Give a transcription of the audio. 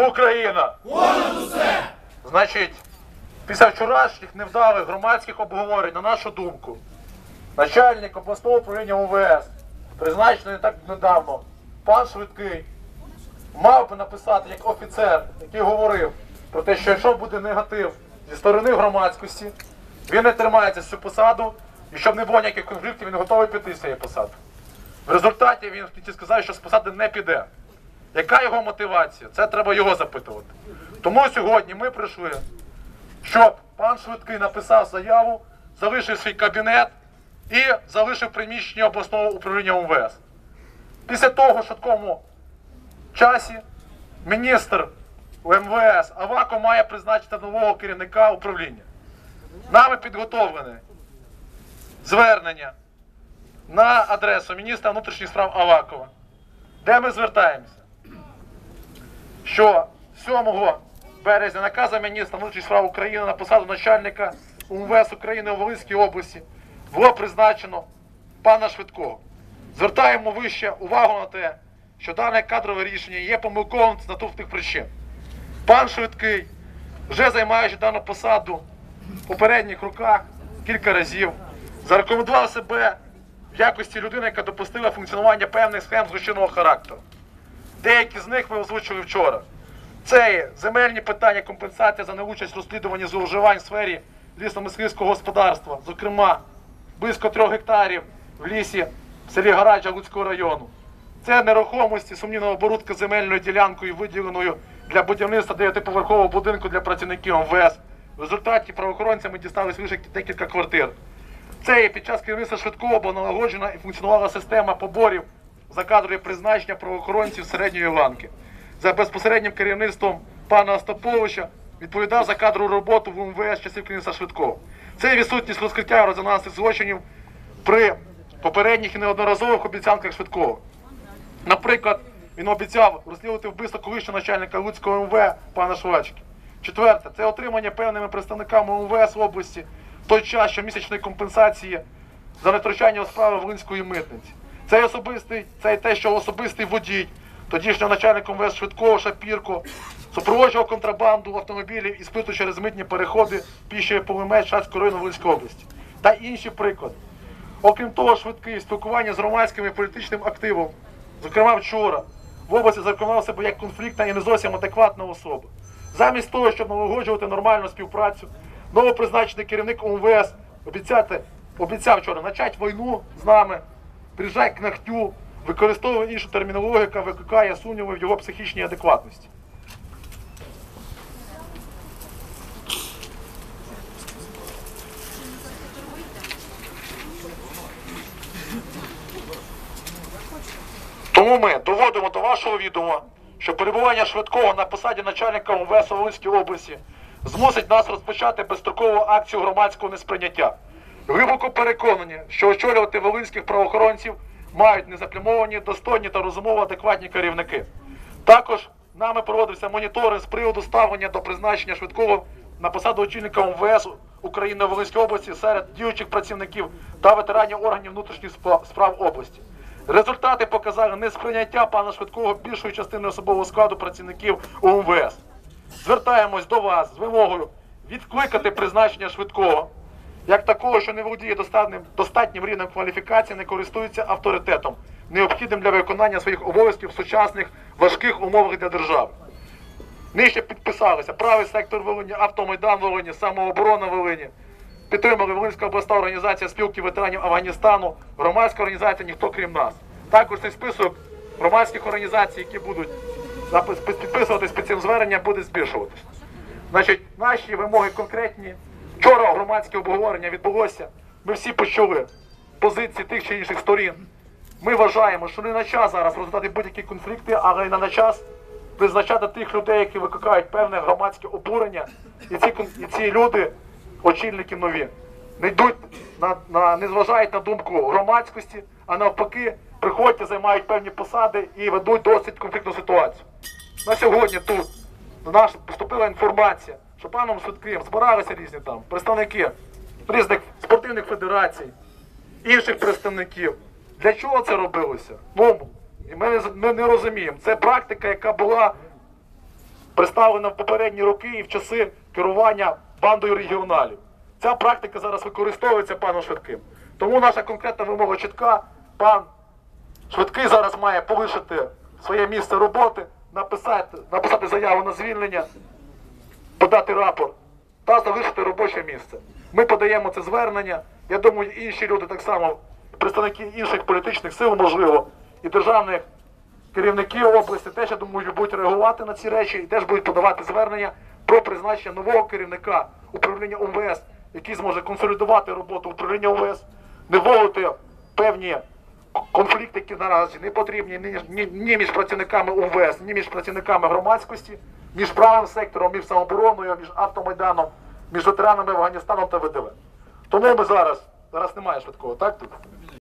Україна! Понад усе! Значить, після вчорашніх невдалих громадських обговорень, на нашу думку, начальник обласного управління УВС, призначений так недавно, пан Швидкий, мав би написати як офіцер, який говорив про те, що якщо буде негатив зі сторони громадськості, він не тримається цю посаду, і щоб не було ніяких конфліктів, він готовий піти з цієї посади. В результаті він в кінці сказав, що з посади не піде. Яка його мотивація? Це треба його запитувати. Тому сьогодні ми прийшли, щоб пан Швидкий написав заяву, залишив свій кабінет і залишив приміщення обласного управління УМВС. Після того, в швидкому часі, міністр МВС Аваков має призначити нового керівника управління. Нами підготовлене звернення на адресу міністра внутрішніх справ Авакова, де ми звертаємося, що 7 березня наказом міністра внутрішніх справ України на посаду начальника УМВС України у Волинській області було призначено пана Швидкого. Звертаємо вище увагу на те, що дане кадрове рішення є помилковим з наступних причин. Пан Швидкий, вже займаючи дану посаду в попередніх роках кілька разів, зарекомендував себе в якості людини, яка допустила функціонування певних схем злочинного характеру. Деякі з них ми озвучили вчора. Це є земельні питання, компенсація за неучасть в розслідуванні зловживань в сфері лісно-мисливського господарства, зокрема, близько 3 гектарів в лісі в селі Гараджа Луцького району. Це нерухомості, сумнівна оборудка земельною ділянкою, виділеною для будівництва 9-поверхового будинку для працівників МВС. В результаті правоохоронцями дістались лише декілька квартир. Це є під час керівництва Швидкого була налагоджена і функціонувала система поборів за кадрові призначення правоохоронців середньої ланки. За безпосереднім керівництвом пана Остаповича відповідав за кадрову роботу в УМВС часів керівництва Швидкого. Це відсутність розкриття резонансних злочинів при попередніх і неодноразових обіцянках Швидкого. Наприклад, він обіцяв розслідувати вбивство колишнього начальника Луцького МВ пана Швачки. Четверте, це отримання певними представниками УМВС в області в той час щомісячної компенсації за невтручання у справи Волинської митниці. Це те, що особистий водій тодішнього начальника МВС Швидкого Шапірко супроводжував контрабанду в автомобілі і спиту через митні переходи пішої полемець Шацького району Волинської області. Та інші приклади. Окрім того, Швидкий спілкування з громадським і політичним активом, зокрема вчора, в області зарекомендував себе як конфліктна і не зовсім адекватна особа. Замість того, щоб налагоджувати нормальну співпрацю, новопризначений керівник УМВС обіцяв вчора почати війну з нами, приїжджати к ногтю, використовує іншу термінологію, яка викликає сумніви в його психічній адекватності. Тому ми доводимо до вашого відома, що перебування Швидкого на посаді начальника МВС у Волинській області змусить нас розпочати безстрокову акцію громадського несприйняття. Глибоко переконані, що очолювати волинських правоохоронців мають незаплямовані, достойні та розумово адекватні керівники. Також нами проводився моніторинг з приводу ставлення до призначення Швидкого на посаду очільника МВС України у Волинській області серед діючих працівників та ветеранів органів внутрішніх справ області. Результати показали несприйняття пана Швидкого більшої частини особового складу працівників УМВС. Звертаємось до вас з вимогою відкликати призначення Швидкого, як такого, що не володіє достатнім рівнем кваліфікації, не користується авторитетом, необхідним для виконання своїх обов'язків в сучасних важких умовах для держави. Нижче підписалися Правий сектор Волині, Автомайдан Волині, Самооборона Волині, підтримали Волинська обласна організація спілки ветеранів Афганістану, громадська організація «Ніхто крім нас». Також цей список громадських організацій, які будуть підписуватись під цим зверненням, буде збільшуватись. Значить, наші вимоги конкретні. Вчора громадське обговорення відбулося. Ми всі почули позиції тих чи інших сторін. Ми вважаємо, що не на час зараз розглядати будь-які конфлікти, але й не на час призначати тих людей, які викликають певне громадське обурення. І ці люди, очільники нові, не зважають на думку громадськості, а навпаки, приходять, займають певні посади і ведуть досить конфліктну ситуацію. На сьогодні тут до нас поступила інформація, що паном Швидким збиралися різні там представники різних спортивних федерацій, інших представників. Для чого це робилося? Ну, і ми не розуміємо. Це практика, яка була представлена в попередні роки і в часи керування бандою регіоналів. Ця практика зараз використовується паном Швидким. Тому наша конкретна вимога чітка. Пан Швидкий зараз має полишити своє місце роботи, написати заяву на звільнення, подати рапорт та залишити робоче місце. Ми подаємо це звернення. Я думаю, інші люди так само, представники інших політичних сил, можливо, і державних керівників області теж, я думаю, будуть реагувати на ці речі і теж будуть подавати звернення про призначення нового керівника управління УМВС, який зможе консолідувати роботу управління УМВС, не вводити певні конфлікти, які наразі не потрібні ні між працівниками УМВС, ні між працівниками громадськості, між правим сектором, між самообороною, між автомайданом, між ветеранами Афганістану та ВДВ. Тому ми зараз немає Швидкого, так тут?